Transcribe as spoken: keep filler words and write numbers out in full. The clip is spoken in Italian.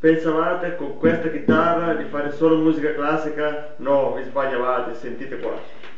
Pensavate con questa chitarra di fare solo musica classica? No, vi sbagliavate, sentite qua.